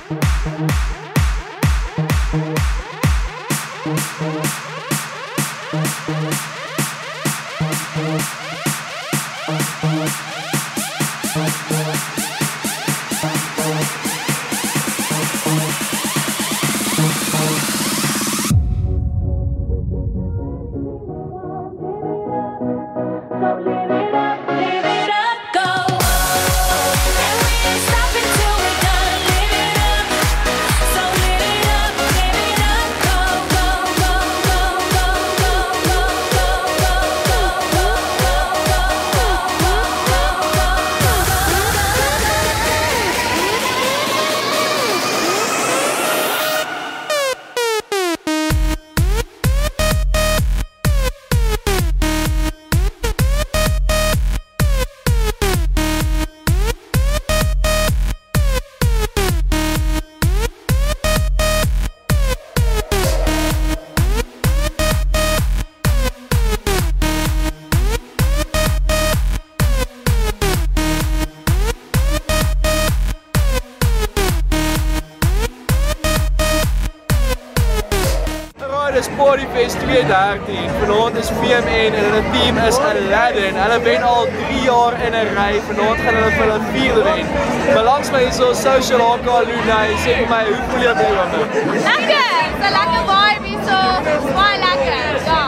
Spotifest 2013. Vanaand is VMN en hulle team is Aladdin. Hulle wen al 3 jaar in 'n ry. Vanaand gaan hulle vir hulle 4de wen. Maar langs my is so Social Haka Lunay. Sê vir my, hoe voel jy by die ronde? Lekker! So lekker vibe hier so. Baie lekker. Ja.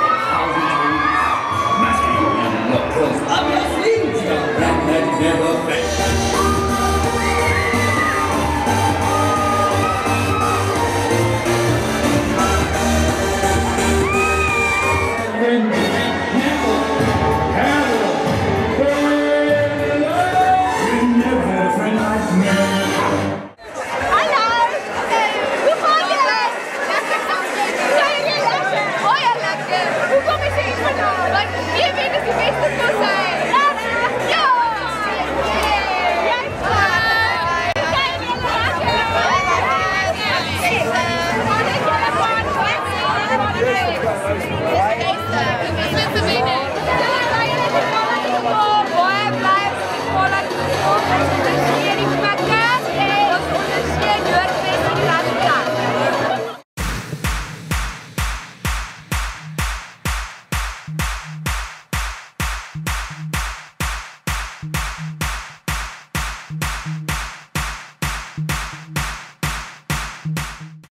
I'm